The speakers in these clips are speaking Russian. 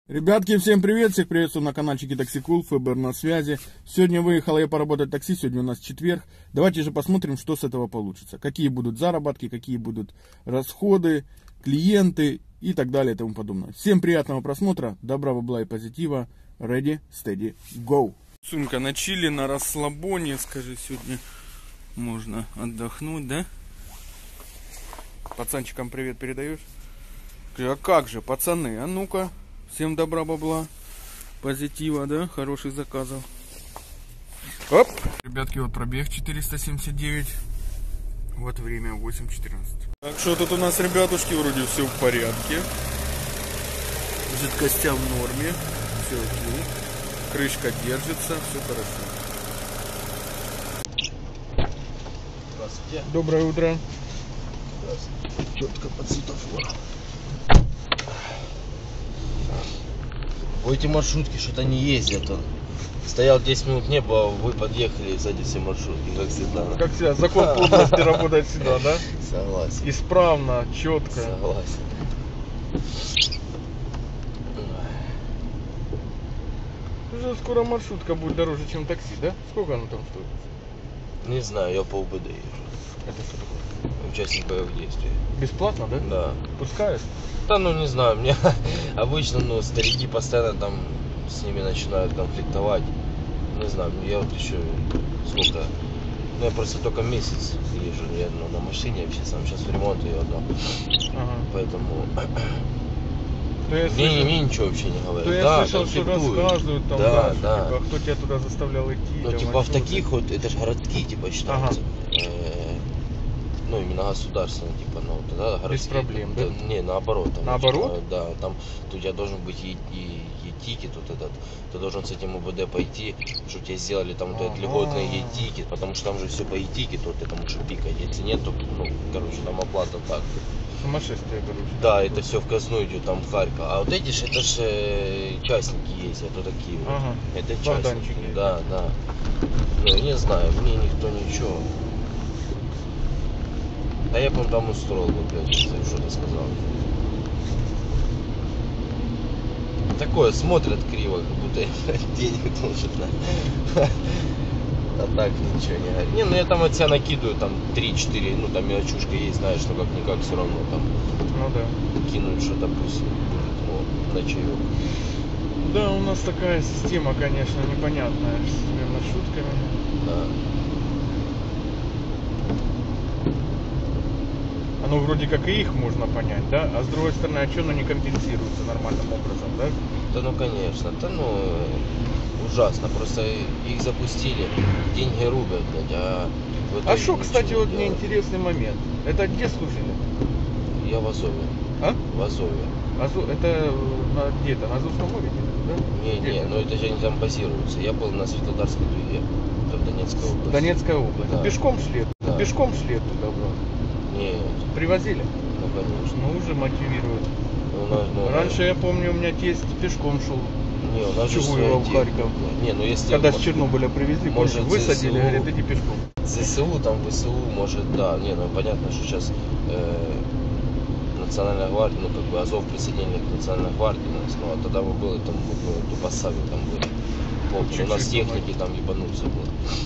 Ребятки, всем привет, всех приветствую на каналчике Таксикул, ФБР на связи. Сегодня выехал я поработать такси, сегодня у нас четверг. Давайте же посмотрим, что с этого получится. Какие будут заработки, какие будут расходы, клиенты и так далее и тому подобное. Всем приятного просмотра, добра, бабла и позитива. Ready, steady, go. Сумка на чили, на расслабоне, скажи, сегодня можно отдохнуть, да? Пацанчикам привет передаешь? А как же, пацаны, а ну-ка. Всем добра, бабла, позитива, да, хороших заказов. Оп! Ребятки, вот пробег 479. Вот время 8:14. Так, что тут у нас, ребятушки, вроде все в порядке. Жидкостя в норме. Все окей. Крышка держится, все хорошо. Здравствуйте. Доброе утро. Здравствуйте. Четко под светофор. По эти маршрутки что-то не ездят. Он стоял 10 минут не было, вы подъехали, и сзади все маршрутки, как всегда. Как всегда, закон подлости работает всегда, да? Согласен. Исправно, четко. Согласен. Уже скоро маршрутка будет дороже, чем такси, да? Сколько она там стоит? Не знаю, я по УБД езжу. Это что такое? Участник боевых действий. Бесплатно, да? Да. Пускают? Да, ну не знаю, мне обычно, ну, старики постоянно там с ними начинают конфликтовать. Не знаю, я вот еще сколько, ну я просто только месяц езжу, я на машине вообще сам, сейчас в ремонт ее отдал. Ага. Поэтому Мне мне ничего вообще не говорят. Я слышал, что рассказывают там, да, что, да. типа, кто тебя туда заставлял идти. Ну, там, типа в таких вот, это же городские, типа, считаются. Ага. Ну, именно государственные, типа, ну, тогда городские. Без проблем, да? Не, наоборот. Там, наоборот? Да, там у тебя должен быть и тикет вот этот. Ты должен с этим УБД пойти, чтобы тебе сделали там вот этот льготный e-тикет, потому что там же все по e-тикету, вот этому что пикать. Если нет, то, ну, короче, там оплата так. Сумасшествие, короче. Да, это все в казну идет, там в Харьков. А вот эти же, это же частники ездят, вот такие вот. Ага. Это Богданчики. частники. Да, да. Ну, не знаю, мне никто ничего. А я бы он там устроил бы, блядь, если что-то сказал. Такое, смотрят криво, как будто я, блядь, денег должен. А так ничего не говорит. Не, ну я там от себя накидываю, там 3-4, ну там мелочушка есть, знаешь, но как-никак все равно там. Ну да. Кинуть что-то пусть будет, ну, на чаек. Да, у нас такая система, конечно, непонятная с этими маршрутками. Да. Оно вроде как и их можно понять, да? А с другой стороны, а что оно не компенсируется нормальным образом, да? Да ну конечно, да ну ужасно, просто их запустили, деньги рубят, блядь, а А что, кстати, вот мне интересный момент. Это где служили? Я в Азове. А? В Азове. Это где-то, на Азовском море где-то, да? Не, ну это же они там базируются. Я был на Светлодарской дуге, это в Донецкой области. Донецкая область. Да. Пешком шли? Да. Пешком шли туда, бро? Нет. Привозили? Ну конечно. Ну уже мотивируют. Ну, раньше я помню, у меня тесть пешком шел. Не, у нас же Чугуева в Харьков. Не, ну если... Когда с Чернобыля привезли, может, высадили, говорят, иди пешком. ЗСУ, там ВСУ, может, да. Не, ну понятно, что сейчас Национальная гвардия, ну как бы Азов присоединили к Национальной гвардии, ну а тогда мы были там, ну, тупо сами там были. Помню, у нас техники там ебануться было.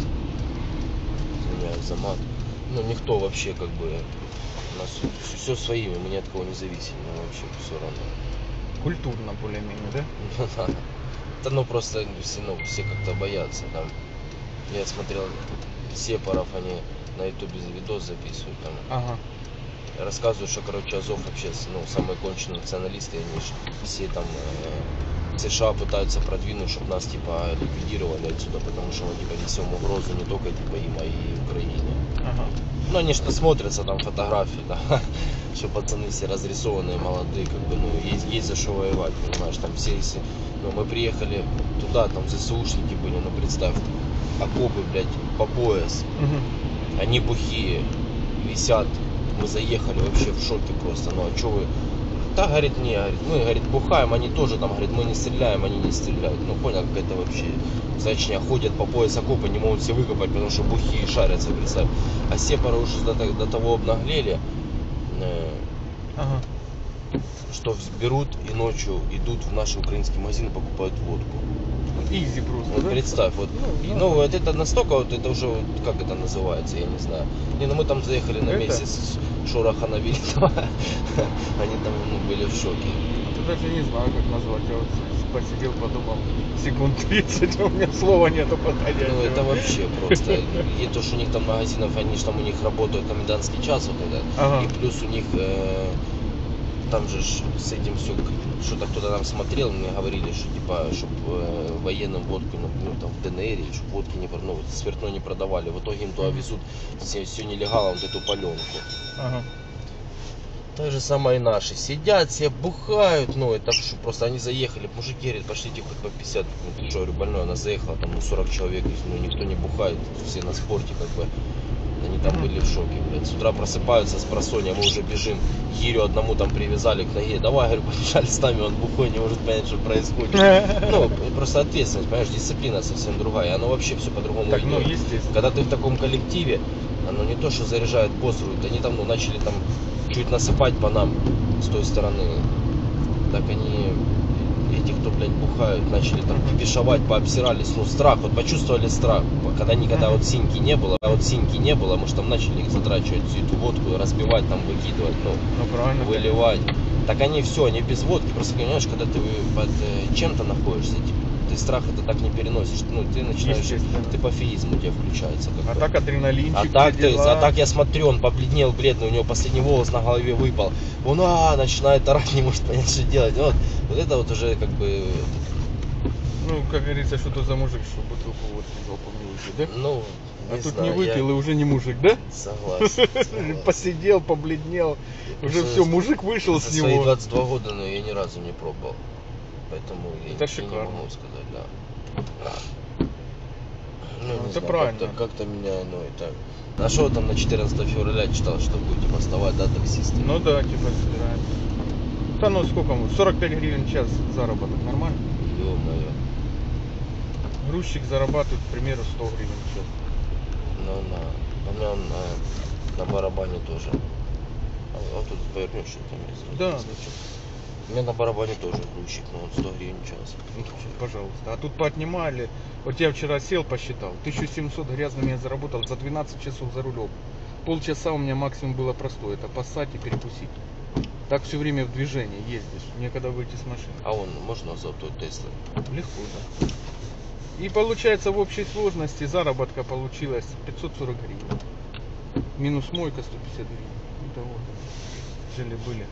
Извиняюсь за мат. Ну никто вообще как бы, у нас все своими, мы ни от кого не зависим, ну вообще все равно. Культурно более-менее, да? Ну да. Да ну просто все как-то боятся там. Я смотрел сепаров, они на ютубе видос записывают там. Ага. Рассказывают, что, короче, Азов вообще, ну, самые конченые националисты, они же все там США пытаются продвинуть, чтобы нас, типа, ликвидировали отсюда, потому что мы, типа, несем угрозу не только, типа, им, а и Украине. Ага. Ну, они что смотрятся, там, фотографии, да, что пацаны все разрисованные, молодые, как бы, ну, есть за что воевать, понимаешь, там все, если, ну, мы приехали туда, там, ЗСУшники были, ну, представь, окопы, блядь, по пояс, они бухие, висят. Мы заехали вообще в шоке просто. Ну а что вы? Да, говорит, не, говорит, мы, говорит, бухаем, они тоже там, говорит, мы не стреляем, они не стреляют. Ну понял, как это вообще. Значит, ходят по пояс окопа, не могут все выкопать, потому что бухие шарятся, представь. А сепары уже до того обнаглели. Ага. что берут и ночью идут в наши украинские магазины, покупают водку. Изи просто, Вот да? представь, вот, вот это настолько, вот это уже, вот, как это называется, я не знаю. Не, ну мы там заехали на месяц, шороха навели, они там были в шоке. Я даже не знаю, как назвать, я вот посидел, подумал, секунд 30, у меня слова нету подходящего. Ну это вообще просто, и то, что у них там магазинов, они же там у них работают комендантский час, вот это, Ага. и плюс у них там же с этим все, что-то кто-то там смотрел, мне говорили, что типа, чтобы военным водку, ну там в ДНР, чтобы водки не, ну, спиртное не продавали. В итоге им туда везут все нелегалом, вот эту паленку. Ага. То же самое и наши. Сидят, все бухают, ну это что, просто они заехали, мужики говорят, пошлите хоть по 50. Ну ты что, говорю, больной, она заехала, там 40 человек, ну никто не бухает, все на спорте как бы. Они там были в шоке, блядь. С утра просыпаются с просонья, мы уже бежим. Гирю одному там привязали к ноге. Давай, говорю, побежали с нами, он бухой, не может понять, что происходит. Ну, просто ответственность, понимаешь, дисциплина совсем другая. Оно вообще все по-другому Так, ну, идет. естественно. Когда ты в таком коллективе, оно не то, что заряжает, боссруют. Они там, ну, начали там чуть насыпать по нам с той стороны. Так они, эти, кто, блядь, бухают, начали там кипишовать, пообсирались, ну, страх, вот почувствовали страх, когда никогда вот синьки не было, мы же там начали их затрачивать, всю эту водку, разбивать, там, выкидывать, ну, правильно. выливать. Так они все, они без водки, просто понимаешь, когда ты под чем-то находишься, ты страх это так не переносишь, ну, ты начинаешь, ты пофигизм у тебя включается. А так адреналинчик, а так я смотрю, он побледнел, бледный, у него последний волос на голове выпал, он начинает орать, не может понять, что делать, вот это вот уже как бы... Ну, как говорится, что то за мужик, что бутылку водки залпом не выпил, да? Ну, а тут не выпил и уже не мужик, да? Согласен. Посидел, побледнел, уже все, мужик вышел с него. За свои 22 года, но я ни разу не пробовал, поэтому я не могу сказать, да. Ну, это знаю, правильно. Как-то меня, ну это... А что там на 14 февраля читал, что будете бастовать, да, таксисты? Ну да, типа собираем. Да ну сколько мы? 45 гривен в час заработок, нормально? Ё-моё. Грузчик зарабатывает, к примеру, 100 гривен в час. Ну, у меня на барабане тоже. А тут повернешь, что там есть. Да. У меня на барабане тоже грузчик, но он 100 гривен в час. Ну, пожалуйста. А тут поотнимали. Вот я вчера сел, посчитал. 1700 грязными я заработал за 12 часов за рулем. Полчаса у меня максимум было простое. Это поссать и перекусить. Так все время в движении ездишь. Некогда выйти с машины. А он можно за той Теслой? Легко, да. И получается в общей сложности заработка получилась 540 гривен. Минус мойка 150 гривен. Это вот. Жили-были.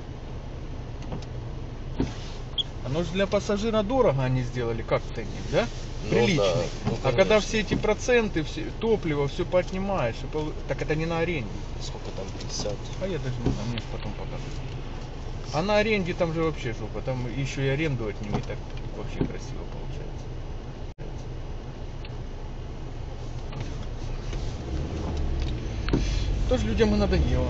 Оно же для пассажира дорого они сделали, как ценник, да? Приличный. Да. Ну, а когда все эти проценты, все, топливо, все поотнимаешь, так это не на аренде. Сколько там, 50? А я даже не знаю, мне же потом покажут. А на аренде там же вообще жопа, там еще и аренду отними, так вообще красиво получается. Тоже людям и надоело.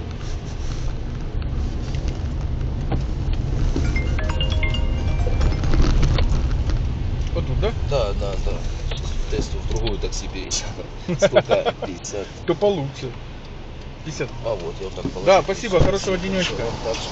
Вот тут, да? Да. Сейчас тесту в другую такси перейти. Сколько? 50. То получше. 50. А вот, я вот так положил. Да, спасибо, хорошего денечка.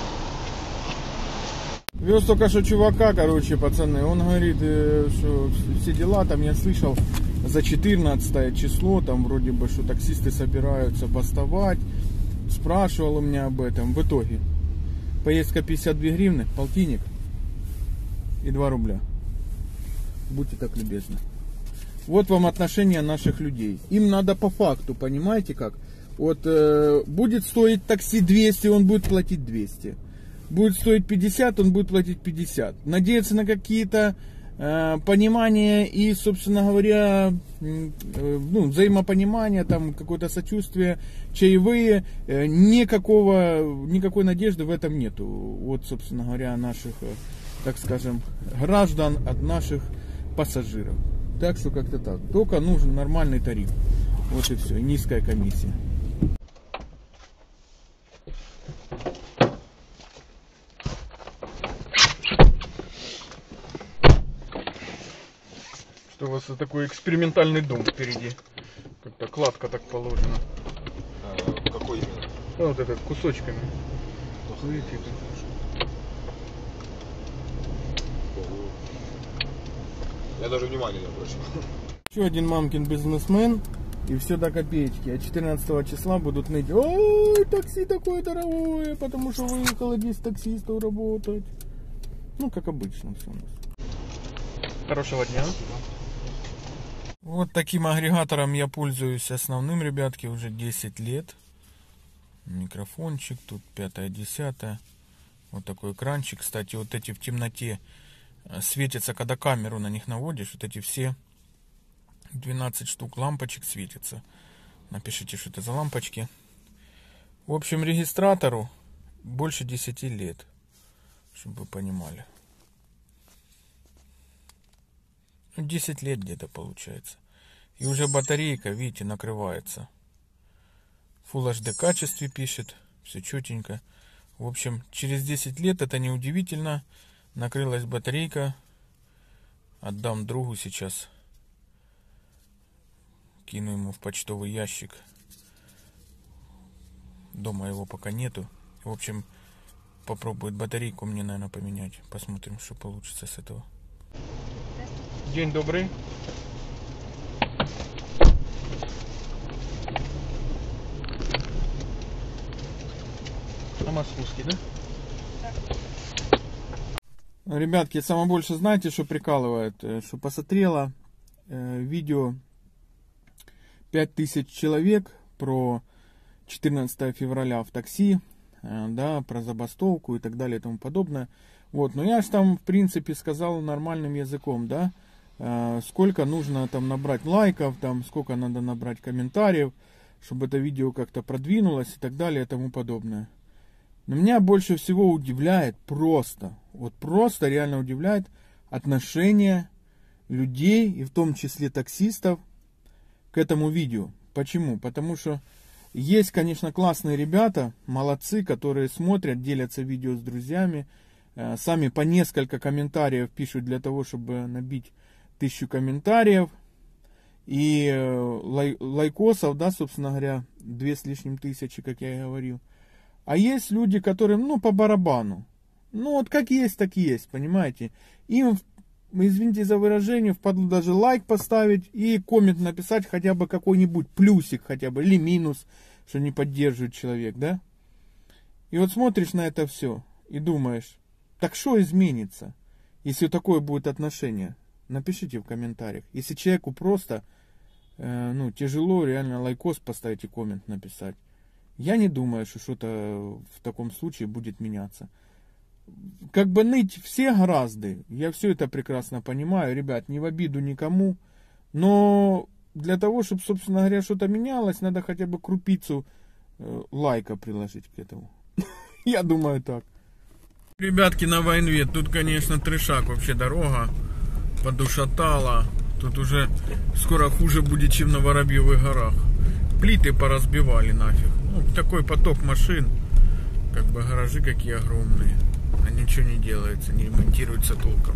Вез только что чувака, короче, пацаны, он говорит, что все дела, там я слышал, за 14 число, там вроде бы, что таксисты собираются бастовать, спрашивал у меня об этом. В итоге, поездка 52 гривны, полтинник и 2 рубля. Будьте так любезны. Вот вам отношение наших людей. Им надо по факту, понимаете как? Вот будет стоить такси 200, он будет платить 200. Будет стоить 50, он будет платить 50. Надеяться на какие-то понимания и, собственно говоря, взаимопонимание, там какое-то сочувствие, чаевые, никакой надежды в этом нету. Вот, собственно говоря, наших, так скажем, граждан от наших пассажиров. Так что как-то так. Только нужен нормальный тариф. Вот и все. И низкая комиссия. Что у вас такой экспериментальный дом впереди? Как-то кладка так положена. Какой именно? Вот этот, кусочками. Видите, Я даже внимания не обращу. Еще один мамкин бизнесмен. И все до копеечки. А 14 числа будут ныть: ой, такси такое дорогое, потому что выехало 10 таксистов работать. Ну, как обычно все у нас. Хорошего дня. Вот таким агрегатором я пользуюсь основным, ребятки, уже 10 лет. Микрофончик, тут 5-10. Вот такой экранчик. Кстати, вот эти в темноте светятся, когда камеру на них наводишь. Вот эти все 12 штук лампочек светятся. Напишите, что это за лампочки. В общем, регистратору больше 10 лет, чтобы вы понимали. 10 лет где-то получается. И уже батарейка, видите, накрывается. Full HD качестве пишет. Все четенько. В общем, через 10 лет, это не удивительно, накрылась батарейка. Отдам другу сейчас. Кину ему в почтовый ящик. Дома его пока нету. В общем, попробует батарейку мне, наверное, поменять. Посмотрим, что получится с этого. День добрый. А московский, да? Да. Ребятки, самое больше знаете, что прикалывает? Что посмотрела видео 5000 человек про 14 февраля в такси, да, про забастовку и так далее и тому подобное. Вот, но я же там, в принципе, сказал нормальным языком, да, сколько нужно там набрать лайков, там, сколько надо набрать комментариев, чтобы это видео как-то продвинулось и так далее и тому подобное. Но меня больше всего удивляет вот просто реально удивляет отношение людей, и в том числе таксистов, к этому видео. Почему? Потому что есть, конечно, классные ребята, молодцы, которые смотрят, делятся видео с друзьями, сами по несколько комментариев пишут для того, чтобы набить 1000 комментариев, и лайкосов, да, собственно говоря, 2 с лишним тысячи, как я и говорил. А есть люди, которым, ну, по барабану. Ну, вот как есть, так есть, понимаете. Им, извините за выражение, впадло даже лайк поставить и коммент написать, хотя бы какой-нибудь плюсик хотя бы, или минус, что не поддерживает человек, да. И вот смотришь на это все и думаешь, так что изменится, если такое будет отношение? Напишите в комментариях. Если человеку просто, ну, тяжело реально лайкос поставить и коммент написать, я не думаю, что что-то в таком случае будет меняться. Как бы ныть все гораздо, я все это прекрасно понимаю, ребят, не в обиду никому, но для того, чтобы, собственно говоря, что-то менялось, надо хотя бы крупицу лайка приложить к этому. Я думаю так. Ребятки, на Войнве, тут, конечно, трешак, вообще дорога подушатала, тут уже скоро хуже будет, чем на Воробьевых горах. Плиты поразбивали нафиг. Ну, такой поток машин, как бы гаражи какие огромные, а ничего не делается, не ремонтируется толком.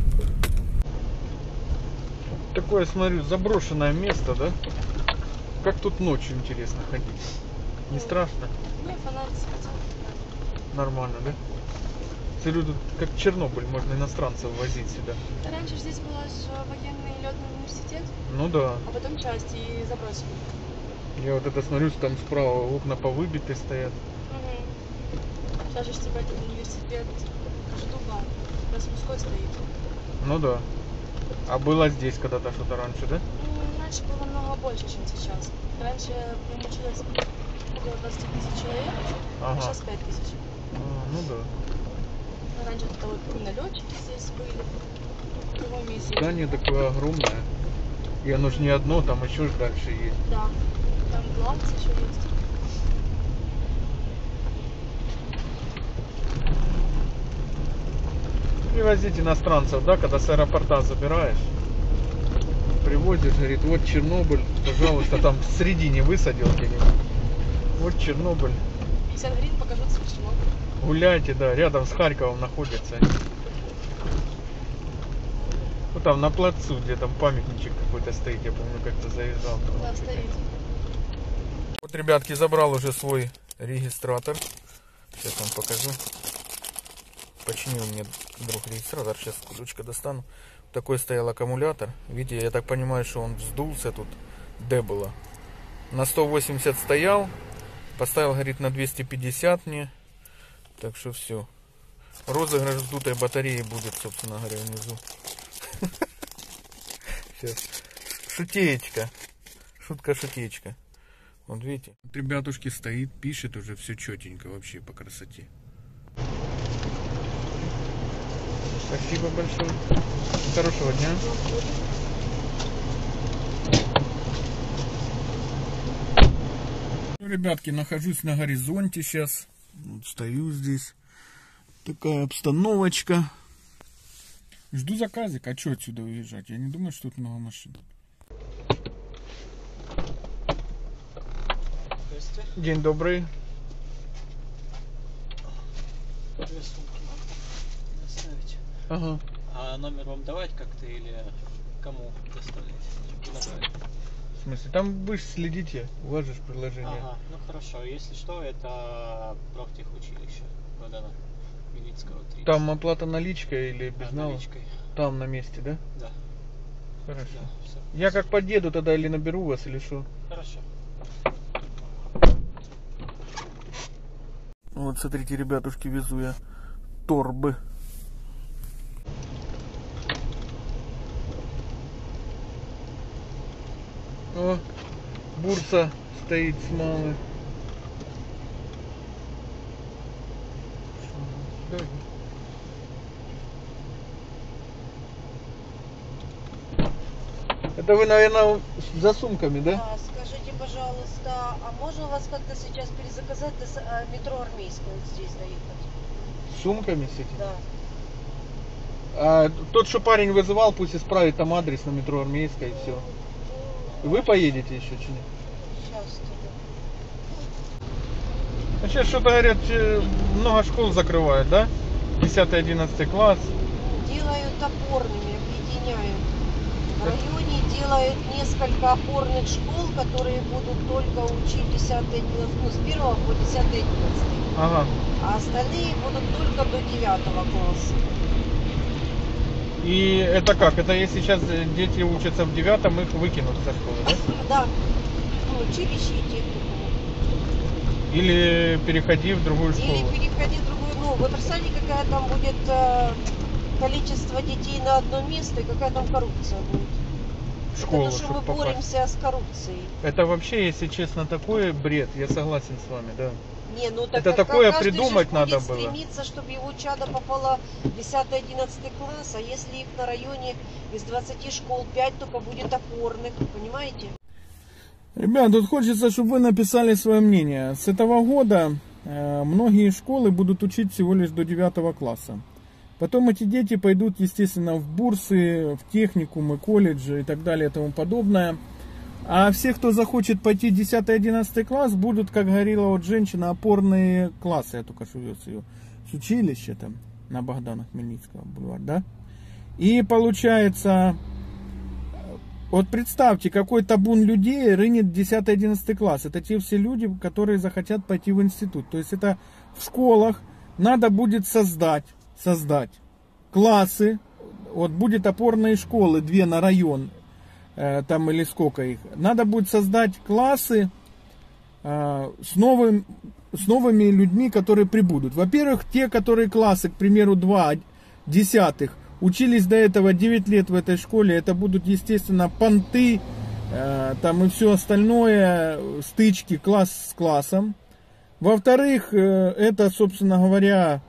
Такое, смотрю, заброшенное место, да? Как тут ночью интересно ходить? Не страшно? Не, фонарь светит. Нормально, да? Смотрю, тут как Чернобыль, можно иностранцев возить сюда. Раньше здесь был военный летный университет. Ну да. А потом часть и забросили. Я вот это смотрю, там справа окна повыбиты стоят. Угу. Сейчас же типа этот университет Ждуба, Красмуской стоит. Ну да. А было здесь когда-то что-то раньше, да? Раньше было намного больше, чем сейчас. Раньше в нем училось около 20 тысяч человек, а сейчас 5 тысяч. Ну да. Раньше это вот именно летчики здесь были. В другом месте. Здание такое огромное. И оно же не одно, там еще дальше есть. Да. Там главцы еще есть. Привозить иностранцев, да, когда с аэропорта забираешь, привозишь, говорит, вот Чернобыль, пожалуйста, там в середине высадил где-нибудь. Вот Чернобыль. 50 гривен покажут свой Чернобыль. Гуляйте, да, рядом с Харьковом находится. Ну там на плацу, где там памятничек какой-то стоит, я помню, как-то заезжал. Да, стоит. Вот, ребятки, забрал уже свой регистратор. Сейчас вам покажу. Починил мне друг регистратор. Сейчас ключка достану. Такой стоял аккумулятор. Видите, я так понимаю, что он вздулся тут. Д было. На 180 стоял. Поставил, говорит, на 250 мне. Так что все. Розыгрыш вздутой батареи будет, собственно говоря, внизу. Сейчас. Шутеечка. Шутка-шутеечка. Вот видите. Вот ребятушки стоит, пишет уже все четенько вообще по красоте. Спасибо большое. Хорошего дня. Ну, ребятки, нахожусь на горизонте сейчас. Вот стою здесь. Такая обстановочка. Жду заказик. А что отсюда уезжать? Я не думаю, что тут много машин. День добрый. Две сумки надо доставить. Ага. А номер вам давать как-то или кому доставлять? В смысле? Там вы же следите, у вас же приложение. Ага, ну хорошо. Если что, это профтехучилище Богдана Хмельницкого 30. Там оплата наличкой или без налога? Наличкой. Там на месте, да? Да. Хорошо. Да, все. Я как подъеду тогда или наберу вас, или что? Хорошо. Вот смотрите, ребятушки, везу я торбы. О, бурса стоит с мамой. Это вы, наверное, за сумками, да? Да, скажите, пожалуйста, а можно вас как-то сейчас перезаказать до метро Армейское вот здесь доехать? С сумками с этим? Да. А тот, что парень вызывал, пусть исправит там адрес на метро Армейское и все. Вы поедете еще, что нет? Сейчас тебе. А сейчас что-то говорят, много школ закрывают, да? 10-11 класс. Делают опорными, объединяют. В районе делают несколько опорных школ, которые будут только учить 10-11, ну, с 1 по 10-11. Ага. А остальные будут только до 9 класса. И это как? Это если сейчас дети учатся в 9-м, их выкинут со школы, да? Да. Училище и техникум. Или переходи в другую школу? Или переходи в другую. Ну, вы представляете, какая там будет количество детей на одно место и какая там коррупция будет. В школу, Потому что мы чтобы попасть. боремся с коррупцией. Это вообще, если честно, такой бред. Я согласен с вами, да. Не, ну так Это такое каждый придумать же надо будет было. стремиться, чтобы его чадо попало в 10-11 класс, а если их на районе из 20 школ 5 только будет опорных, понимаете? Ребят, тут хочется, чтобы вы написали свое мнение. С этого года многие школы будут учить всего лишь до 9 класса. Потом эти дети пойдут, естественно, в бурсы, в техникумы, колледжи и так далее и тому подобное. А все, кто захочет пойти в 10-11 класс, будут, как говорила вот женщина, опорные классы. Я только что вез ее с училища там на Богдана Хмельницкого бульвар, да? И получается, вот представьте, какой табун людей рынет 10-11 класс. Это те все люди, которые захотят пойти в институт. То есть это в школах надо будет создать классы. Вот будет опорные школы, 2 на район. Там или сколько их. Надо будет создать классы с новыми людьми, которые прибудут. Во-первых, те, которые классы, к примеру, 2 десятых, учились до этого 9 лет в этой школе, это будут, естественно, понты, там и все остальное, стычки класс с классом. Во-вторых, это, собственно говоря,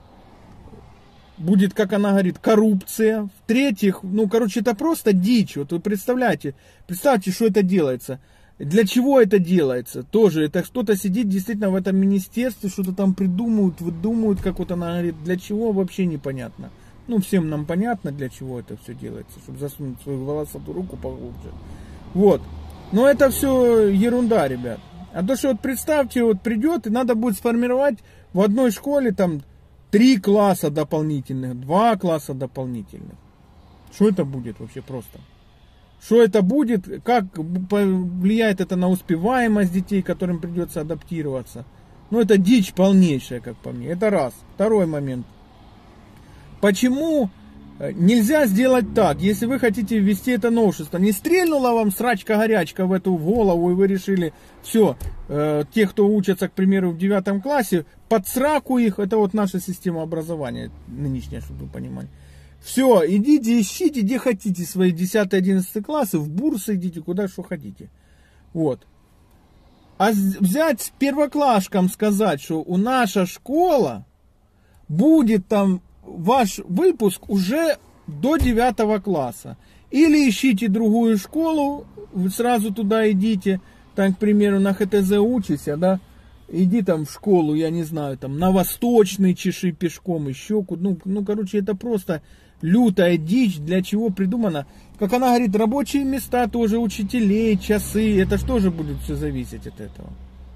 будет, как она говорит, коррупция. В-третьих, ну, короче, это просто дичь. Вот вы представьте, что это делается. Для чего это делается? Тоже это кто-то сидит действительно в этом министерстве, что-то там придумывают, выдумывают, как вот она говорит, для чего вообще непонятно. Ну, всем нам понятно, для чего это все делается, чтобы засунуть свою волосатую руку поглубже. Вот. Но это все ерунда, ребят. А то, что вот представьте, вот придет, и надо будет сформировать в одной школе там 3 класса дополнительных, 2 класса дополнительных. Что это будет вообще просто? Что это будет? Как влияет это на успеваемость детей, которым придется адаптироваться? Ну, это дичь полнейшая, как по мне. Это раз. Второй момент. Почему Нельзя сделать так, если вы хотите ввести это новшество. Не стрельнула вам срачка-горячка в эту голову, и вы решили, все, те, кто учатся, к примеру, в 9 классе, под сраку их, это вот наша система образования нынешняя, чтобы вы понимали. Все, идите, ищите, где хотите свои 10-11 классы, в бурсы идите, куда что хотите. Вот. А взять первоклашкам сказать, что у наша школа будет там ваш выпуск уже до 9 класса. Или ищите другую школу, вы сразу туда идите, там, к примеру, на ХТЗ учишься, да, иди там в школу, я не знаю, там, на Восточный чеши пешком, еще куда, ну, короче, это просто лютая дичь, для чего придумано. Как она говорит, рабочие места тоже, учителей, часы, это же тоже будет все зависеть от этого.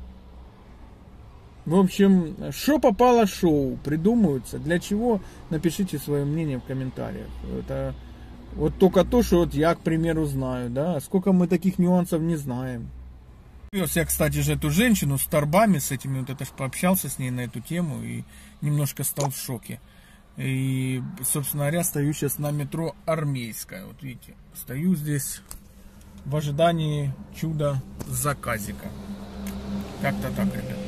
В общем, что попало шоу, придумываются. Для чего? Напишите свое мнение в комментариях. Это вот только то, что вот я, к примеру, знаю, да. Сколько мы таких нюансов не знаем. Я, кстати же, эту женщину с торбами, с этими, вот это ж пообщался с ней на эту тему и немножко стал в шоке. И, собственно говоря, стою сейчас на метро Армейская. Вот видите, стою здесь в ожидании чуда заказика. Как-то так, ребят.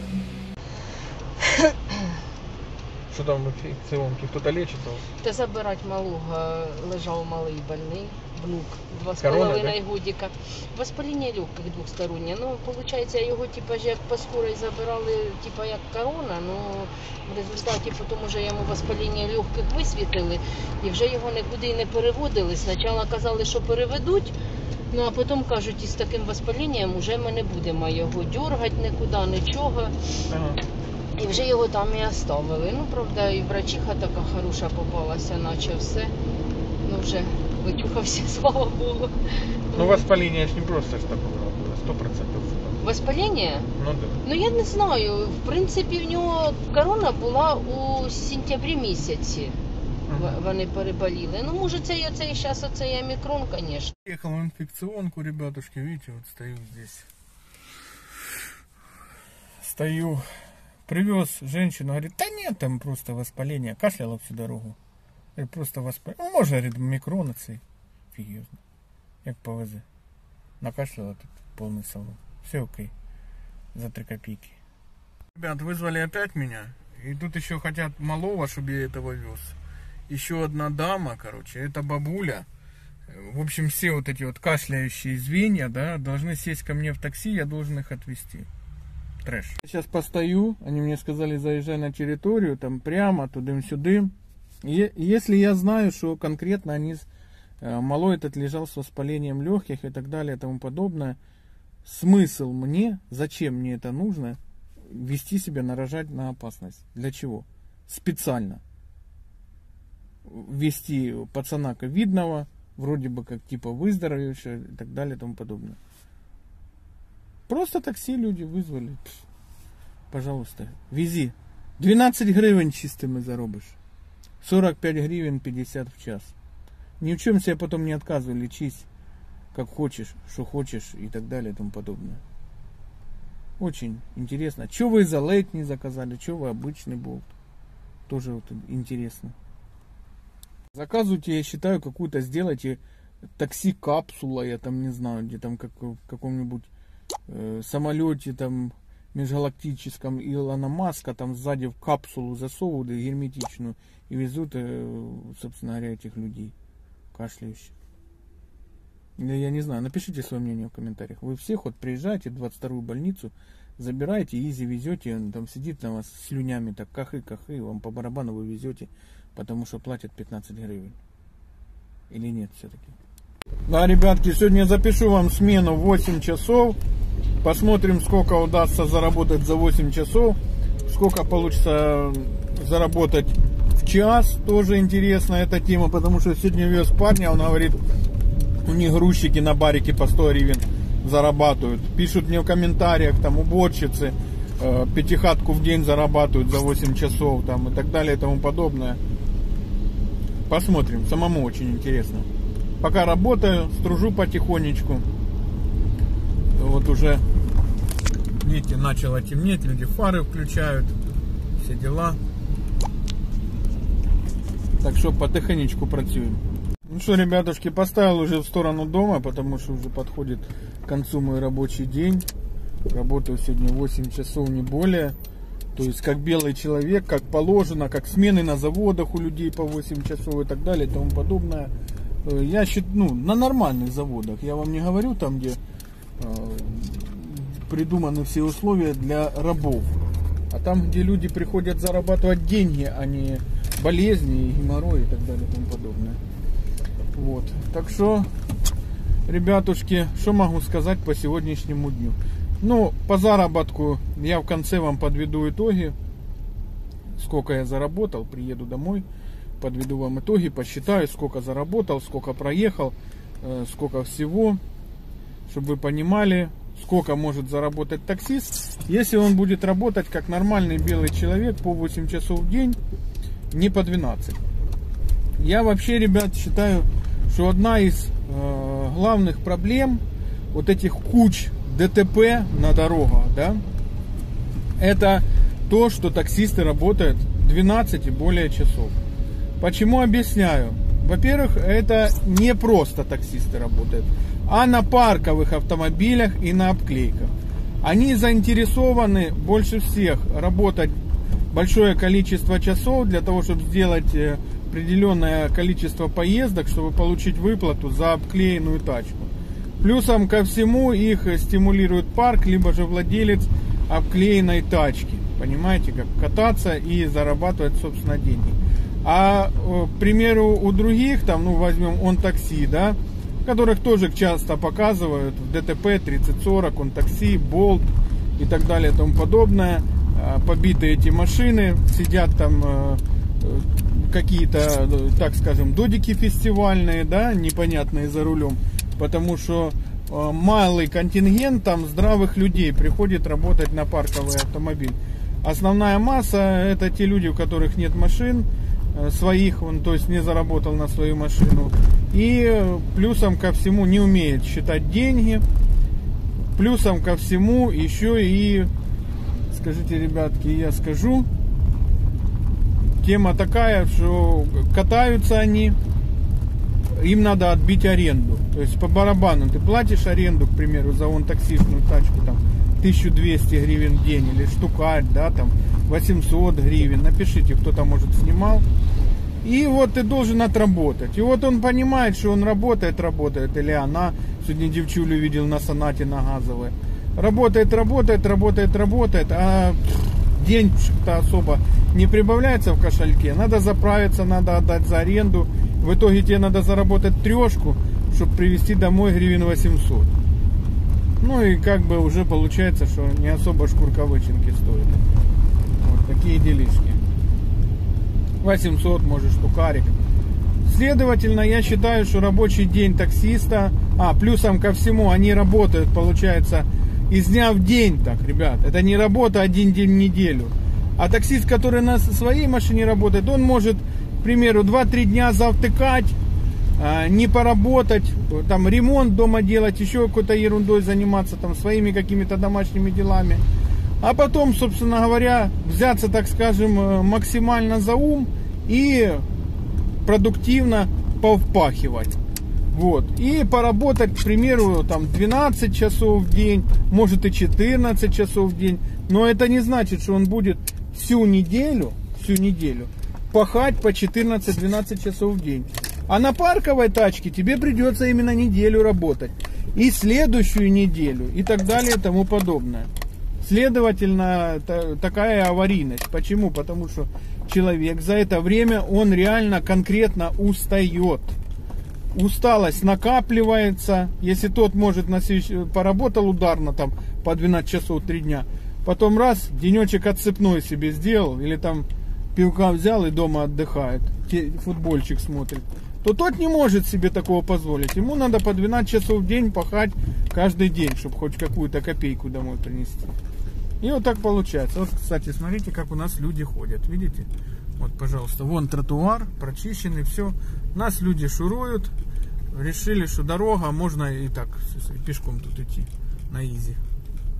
Що там в інфекціонці? Хто-то лечиться? Та забирати малого, лежав малий больний, внук, 2,5 Корона, годика. Воспаління легких двостороннє. Ну, виходить, його типа ж як по скорой забирали, типа як корона, ну в результаті потім уже йому воспаління легких висвітили і вже його нікуди не переводили. Спочатку казали, що переведуть, ну а потім кажуть, із таким воспалінням вже ми не будемо його дергати нікуди, нічого. Ага. І вже його там і оставили. Ну, правда, і врачиха така хороша попалася, наче все. Ну, вже вичухався, слава Богу. Ну, воспаление ж не просто ж такое было, 100%. Воспаління? Ну, да. Ну, я не знаю. В принципі, в нього корона була у сентябрі місяці. Вони переболіли. Ну, може, це зараз оцей омікрон, звісно. Ехал в инфекционку, ребятушки, видите, вот стою здесь. Стою. Привез женщину, говорит, да нет, там просто воспаление. Кашляла всю дорогу. Говорит, просто воспаление. Ну, может, говорит, микрон цей. Фигезно. Як ПВЗ. Накашляла тут полный салон. Все окей. За 3 копейки. Ребят, вызвали опять меня. И тут еще хотят малого, чтобы я этого вез. Еще одна дама, короче, это бабуля. В общем, все вот эти вот кашляющие звенья, да, должны сесть ко мне в такси, я должен их отвезти. Трэш. Сейчас постою, они мне сказали, заезжай на территорию, там прямо, тудым-сюдым. Если я знаю, что конкретно они, малой этот лежал с воспалением легких и так далее и тому подобное, смысл мне, зачем мне это нужно, вести себя, наражать на опасность? Для чего? Специально. Вести пацана ковидного, вроде бы как типа выздоровевшего и так далее и тому подобное. Просто такси люди вызвали. Пожалуйста, вези. 12 гривен чистыми заробишь. 45 гривен 50 в час. Ни в чем себе потом не отказывай, лечись как хочешь, что хочешь и так далее и тому подобное. Очень интересно. Че вы за лейт не заказали, че вы обычный болт? Тоже вот интересно. Заказывайте, я считаю, какую-то сделайте такси-капсула, я там не знаю, где там как в каком-нибудь самолете там межгалактическом Илона Маска, там сзади в капсулу засовывают герметичную и везут, собственно говоря, этих людей кашляющих. Я не знаю, напишите свое мнение в комментариях. Вы всех вот приезжаете в 22-ю больницу, забираете, изи везете, он там сидит на вас с слюнями, так кахы-кахы, вам по барабану вы везете, потому что платят 15 гривен. Или нет все-таки? Да, ребятки, сегодня я запишу вам смену 8 часов. Посмотрим, сколько удастся заработать за 8 часов. Сколько получится заработать в час. Тоже интересная эта тема, потому что сегодня вез парня, он говорит, у них грузчики на барике по 100 гривен зарабатывают. Пишут мне в комментариях, там уборщицы, пятихатку в день зарабатывают за 8 часов, там и так далее и тому подобное. Посмотрим, самому очень интересно. Пока работаю, стружу потихонечку. Вот уже, видите, начало темнеть, люди фары включают, все дела. Так что потихонечку працюем. Ну что, ребятушки, поставил уже в сторону дома, потому что уже подходит к концу мой рабочий день. Работаю сегодня 8 часов, не более. То есть как белый человек, как положено, как смены на заводах у людей по 8 часов и так далее и тому подобное. Я считаю, на нормальных заводах. Я вам не говорю там, где придуманы все условия для рабов. А там, где люди приходят зарабатывать деньги, а не болезни, геморрой и так далее и тому подобное. Вот. Так что, ребятушки, что могу сказать по сегодняшнему дню? Ну, по заработку я в конце вам подведу итоги. Сколько я заработал, приеду домой, подведу вам итоги, посчитаю, сколько заработал, сколько проехал, сколько всего, чтобы вы понимали, сколько может заработать таксист, если он будет работать как нормальный белый человек по 8 часов в день, не по 12. Я вообще, ребят, считаю, что одна из главных проблем вот этих куч ДТП на дорогах, да, это то, что таксисты работают 12 и более часов. Почему объясняю? Во-первых, это не просто таксисты работают, а на парковых автомобилях и на обклейках. Они заинтересованы больше всех работать большое количество часов для того, чтобы сделать определенное количество поездок, чтобы получить выплату за обклеенную тачку. Плюсом ко всему их стимулирует парк, либо же владелец обклеенной тачки. Понимаете, как кататься и зарабатывать, собственно, деньги. А, к примеру, у других, там, возьмем OnTaxi, да, которых тоже часто показывают в ДТП 30-40, OnTaxi, Bolt и так далее и тому подобное. Побитые эти машины, сидят там какие-то, так скажем, додики фестивальные, да, непонятные за рулем. Потому что малый контингент там здравых людей приходит работать на парковый автомобиль. Основная масса это те люди, у которых нет машин своих, он то есть не заработал на свою машину. И плюсом ко всему не умеет считать деньги. Плюсом ко всему еще и, скажите, ребятки, я скажу, тема такая, что катаются они, им надо отбить аренду. То есть по барабану ты платишь аренду, к примеру, за OnTaxi-шную тачку там 1200 гривен в день или штукарь, да, там 800 гривен. Напишите, кто там может снимал. И вот ты должен отработать. И вот он понимает, что он работает, или она, сегодня девчулю видел на Сонате на газовой. Работает, а денег-то особо не прибавляется в кошельке. Надо заправиться, надо отдать за аренду. В итоге тебе надо заработать трешку, чтобы привезти домой гривен 800. Ну и как бы уже получается, что не особо шкурка вычинки стоит. Вот такие делишки. 800, может, штукарик. Следовательно, я считаю, что рабочий день таксиста, плюсом ко всему, они работают, получается, из дня в день так, ребят. Это не работа один день в неделю. А таксист, который на своей машине работает, он может, к примеру, 2-3 дня завтыкать, не поработать, там ремонт дома делать, еще какой-то ерундой заниматься, там своими какими-то домашними делами. А потом, собственно говоря, взяться, так скажем, максимально за ум и продуктивно повпахивать. Вот. И поработать, к примеру, там 12 часов в день, может и 14 часов в день. Но это не значит, что он будет всю неделю пахать по 14-12 часов в день. А на парковой тачке тебе придется именно неделю работать. И следующую неделю, и так далее, и тому подобное. Следовательно, такая аварийность. Почему? Потому что человек за это время, он реально конкретно устает. Усталость накапливается. Если тот может поработал ударно там по 12 часов 3 дня, потом раз, денечек отсыпной себе сделал, или там пивка взял и дома отдыхает, футбольчик смотрит, то тот не может себе такого позволить. Ему надо по 12 часов в день пахать каждый день, чтобы хоть какую-то копейку домой принести. И вот так получается. Вот, кстати, смотрите, как у нас люди ходят. Видите? Вот, пожалуйста, вон тротуар, прочищенный, все. Нас люди шуруют. Решили, что дорога, можно и так пешком тут идти на изи.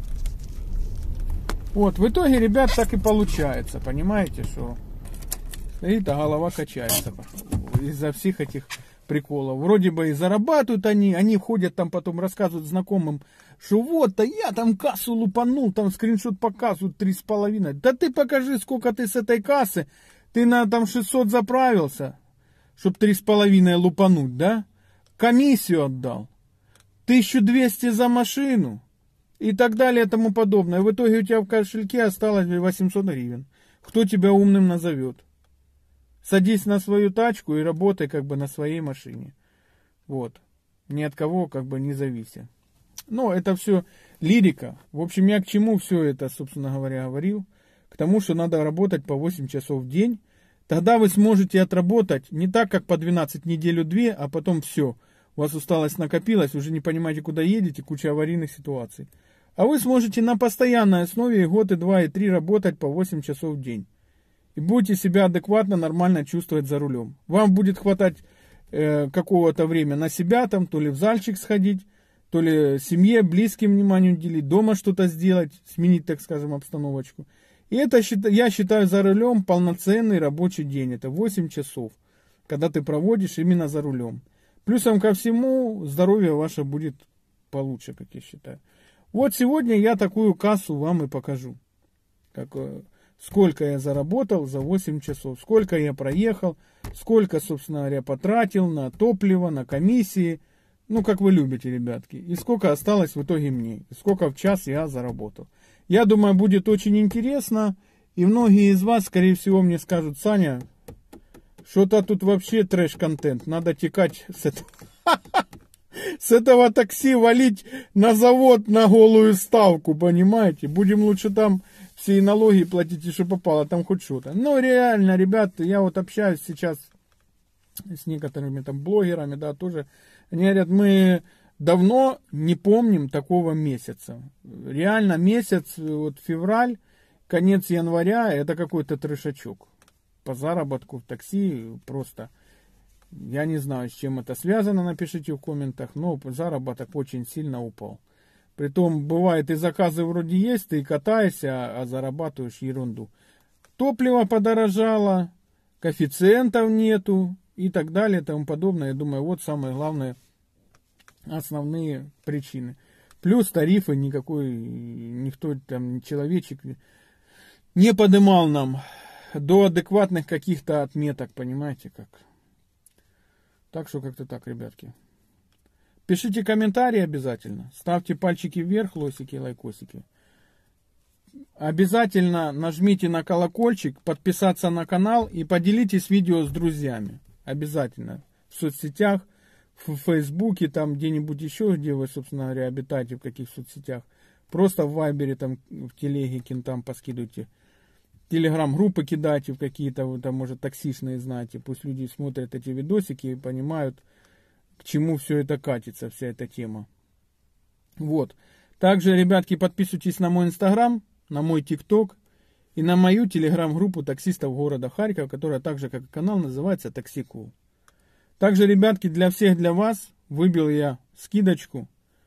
Вот, в итоге, ребят, так и получается. Понимаете, что И-то голова качается из-за всех этих приколов. Вроде бы и зарабатывают они ходят там потом рассказывают знакомым, что вот-то я там кассу лупанул, там скриншот показывают 3,5. Да ты покажи, сколько ты с этой кассы, ты на там 600 заправился, чтоб 3,5 лупануть, да? Комиссию отдал, 1200 за машину и так далее и тому подобное. В итоге у тебя в кошельке осталось 800 гривен. Кто тебя умным назовет? Садись на свою тачку и работай как бы на своей машине. Вот. Ни от кого как бы не завися. Но это все лирика. В общем, я к чему все это, собственно говоря, говорил? К тому, что надо работать по 8 часов в день. Тогда вы сможете отработать не так, как по 12 неделю-две, а потом все. У вас усталость накопилась, уже не понимаете, куда едете, куча аварийных ситуаций. А вы сможете на постоянной основе и год, и 2, и 3 работать по 8 часов в день. И будете себя адекватно, нормально чувствовать за рулем. Вам будет хватать какого-то времени на себя, там, то ли в зальчик сходить, то ли семье, близким внимание уделить, дома что-то сделать, сменить, так скажем, обстановочку. И это, я считаю, за рулем полноценный рабочий день. Это 8 часов, когда ты проводишь именно за рулем. Плюсом ко всему, здоровье ваше будет получше, как я считаю. Вот сегодня я такую кассу вам и покажу. Сколько я заработал за 8 часов, сколько я проехал, сколько, собственно говоря, потратил на топливо, на комиссии. Ну, как вы любите, ребятки. И сколько осталось в итоге мне. И сколько в час я заработал. Я думаю, будет очень интересно. И многие из вас, скорее всего, мне скажут: Саня, что-то тут вообще трэш-контент. Надо текать с этого такси, валить на завод на голую ставку, понимаете? Будем лучше там все и налоги платить, и что попало, там хоть что-то. Но реально, ребята, я вот общаюсь сейчас с некоторыми там блогерами, да, тоже. Они говорят, мы давно не помним такого месяца. Реально месяц, вот февраль, конец января, это какой-то трешачок. По заработку в такси просто. Я не знаю, с чем это связано, напишите в комментах, но заработок очень сильно упал. Притом, бывает, и заказы вроде есть, ты катаешься, а зарабатываешь ерунду. Топливо подорожало, коэффициентов нету и так далее и тому подобное. Я думаю, вот самые главные, основные причины. Плюс тарифы никто там, человечек не поднимал нам до адекватных каких-то отметок, понимаете как. Так что как-то так, ребятки. Пишите комментарии обязательно. Ставьте пальчики вверх, лосики, лайкосики. Обязательно нажмите на колокольчик, подписаться на канал и поделитесь видео с друзьями. Обязательно. В соцсетях, в Фейсбуке, там где-нибудь еще, где вы, собственно говоря, обитаете, в каких соцсетях. Просто в Вайбере, там, в телеге, там поскидывайте. Телеграм-группы кидайте в какие-то, вы там, может, токсичные, знаете. Пусть люди смотрят эти видосики и понимают, к чему все это катится, вся эта тема. Вот. Также, ребятки, подписывайтесь на мой инстаграм, на мой тикток и на мою телеграм-группу таксистов города Харькова, которая также, как и канал, называется Taxi Cool. Также, ребятки, для всех, для вас выбил я скидочку,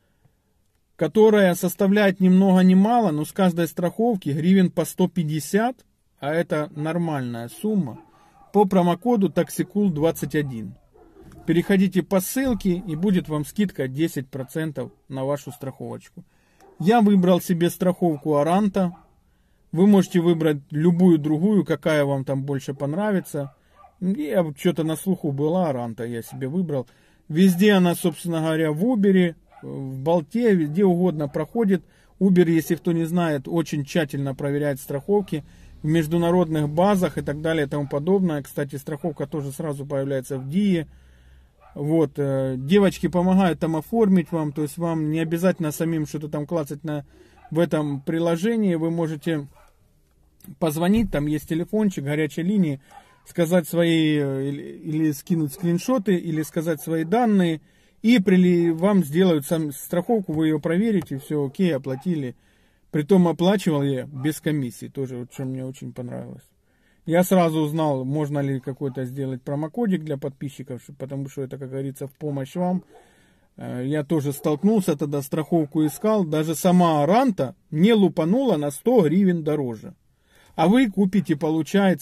которая составляет ни много ни мало, но с каждой страховки гривен по 150, а это нормальная сумма, по промокоду TaxiCool21. Переходите по ссылке и будет вам скидка 10% на вашу страховочку. Я выбрал себе страховку Аранта. Вы можете выбрать любую другую, какая вам там больше понравится. Я что-то на слуху была Аранта, я себе выбрал. Везде она, собственно говоря, в Uber, в Болте, везде угодно проходит. Uber, если кто не знает, очень тщательно проверяет страховки в международных базах и так далее и тому подобное. Кстати, страховка тоже сразу появляется в ДИИ. Вот, девочки помогают там оформить вам, то есть вам не обязательно самим что-то там клацать в этом приложении. Вы можете позвонить, там есть телефончик, горячей линии, сказать свои, или скинуть скриншоты, или сказать свои данные, и вам сделают страховку, вы ее проверите, все окей, оплатили. Притом оплачивал я без комиссии, тоже, вот, что мне очень понравилось. Я сразу узнал, можно ли какой-то сделать промокодик для подписчиков, потому что это, как говорится, в помощь вам. Я тоже столкнулся, тогда страховку искал. Даже сама Аранта не лупанула на 100 гривен дороже. А вы купите, получается,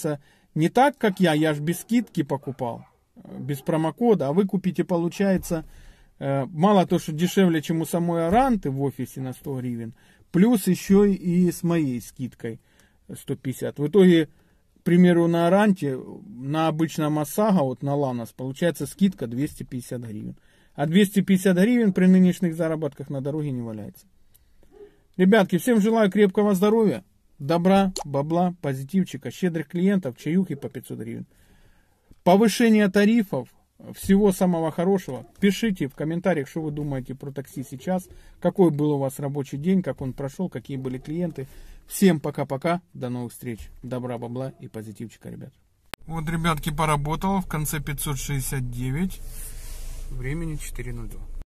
Не так, как я ж без скидки покупал, без промокода, а вы купите, получается, мало то, что дешевле, чем у самой Аранты в офисе на 100 гривен, плюс еще и с моей скидкой 150. В итоге, к примеру, на Аранте, на обычном ОСАГО, вот на Ланос, получается скидка 250 гривен. А 250 гривен при нынешних заработках на дороге не валяется. Ребятки, всем желаю крепкого здоровья, добра, бабла, позитивчика, щедрых клиентов, чаюхи по 500 гривен. Повышение тарифов, всего самого хорошего. Пишите в комментариях, что вы думаете про такси сейчас, какой был у вас рабочий день, как он прошел, какие были клиенты. Всем пока-пока, до новых встреч. Добра, бабла и позитивчика, ребят. Вот, ребятки, поработало в конце 569, времени 4:02.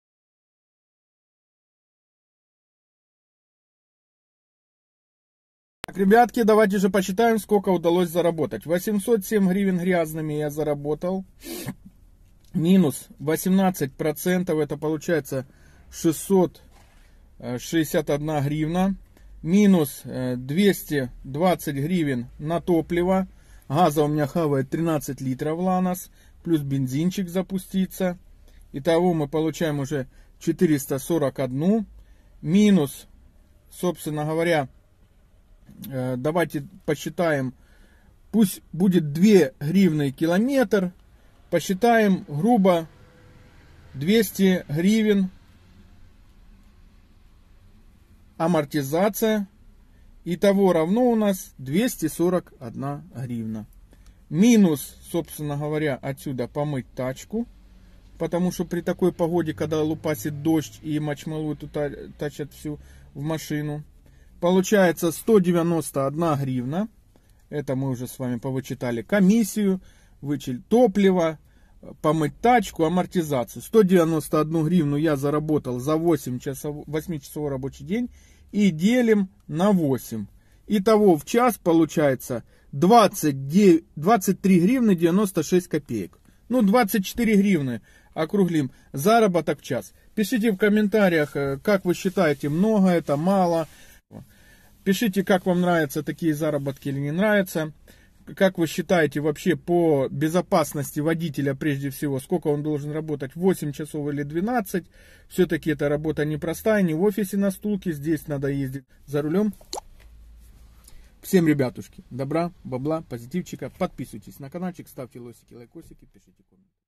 Так, ребятки, давайте же посчитаем, сколько удалось заработать. 807 гривен грязными я заработал. Минус 18%, это получается 661 гривна. Минус 220 гривен на топливо. Газа у меня хавает 13 литров Ланос. Плюс бензинчик запустится. Итого мы получаем уже 441. Минус, собственно говоря, давайте посчитаем. Пусть будет 2 гривны километр. Посчитаем грубо 200 гривен амортизация. Итого равно у нас 241 гривна. Минус, собственно говоря, отсюда помыть тачку. Потому что при такой погоде, когда лупасит дождь и мочмалу тут тащат всю в машину. Получается 191 гривна. Это мы уже с вами повычитали комиссию. Вычли топливо, помыть тачку, амортизацию. 191 гривну я заработал за 8-часовой рабочий день. И делим на 8. Итого в час получается 23 гривны 96 копеек. Ну, 24 гривны округлим. Заработок в час. Пишите в комментариях, как вы считаете, много это, мало. Пишите, как вам нравятся такие заработки или не нравятся. Как вы считаете вообще по безопасности водителя прежде всего, сколько он должен работать, 8 часов или 12? Все-таки эта работа непростая, не в офисе на стулке, здесь надо ездить за рулем. Всем, ребятушки, добра, бабла, позитивчика. Подписывайтесь на каналчик, ставьте лосики, лайкосики, пишите комменты.